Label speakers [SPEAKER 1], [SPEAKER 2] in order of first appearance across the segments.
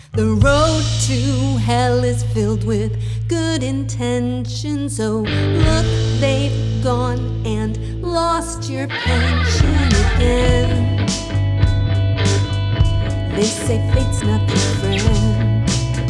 [SPEAKER 1] The road to hell is filled with good intentions. Oh, look, they've gone and lost your pension again. They say fate's not your friend.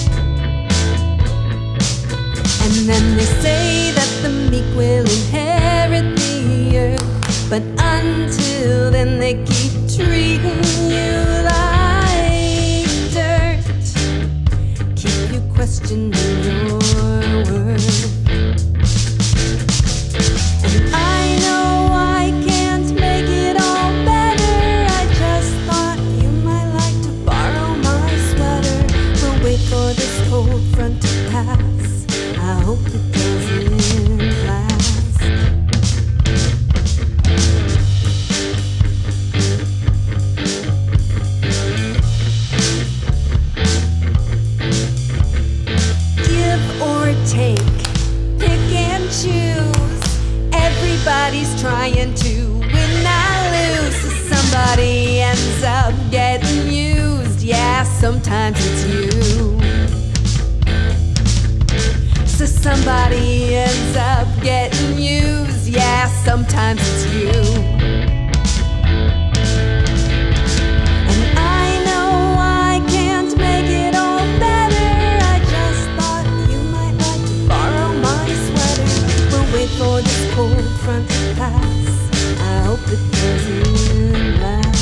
[SPEAKER 1] And then they say that the meek will inherit the earth, but until then they keep treating you like dirt, keep you questioning your worth. And I know I can't make it all better, I just thought you might like to borrow my sweater. We'll wait for this cold front to pass, I hope it doesn't last. Give or take, pick and choose. Everybody's trying to win, I lose. So somebody ends up getting used. Yeah, sometimes it's you. So somebody ends up getting used. Yeah, sometimes it's you. And I know I can't make it all better, I just thought you might like to borrow my sweater. We'll wait for this cold front to pass, I hope it doesn't last.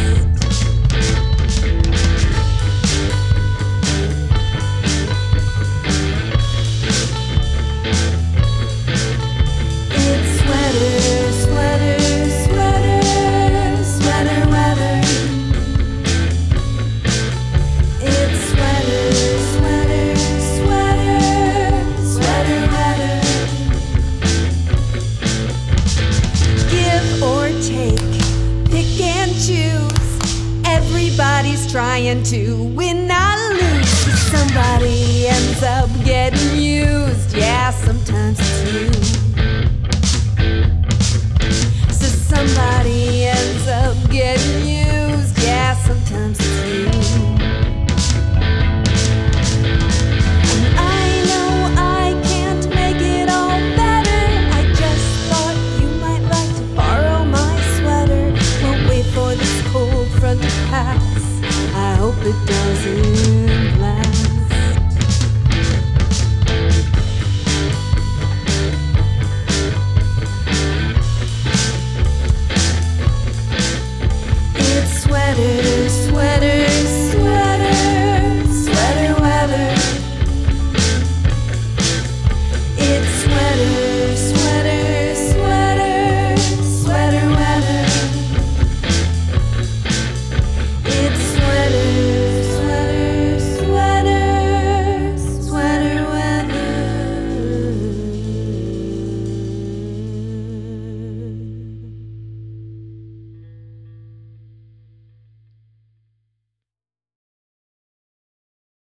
[SPEAKER 1] Everybody's trying to win, not lose. Somebody ends up getting used. Yeah, sometimes it's you. So somebody ends up getting used. Yeah, sometimes it's you. And I know I can't make it all better, I just thought you might like to borrow my sweater. We'll wait for this cold front to pass, I hope it doesn't